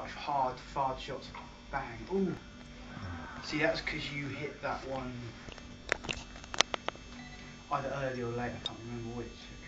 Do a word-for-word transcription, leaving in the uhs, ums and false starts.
like hard, hard shots. Bang. Ooh. See, that's because you hit that one either early or late. I can't remember which.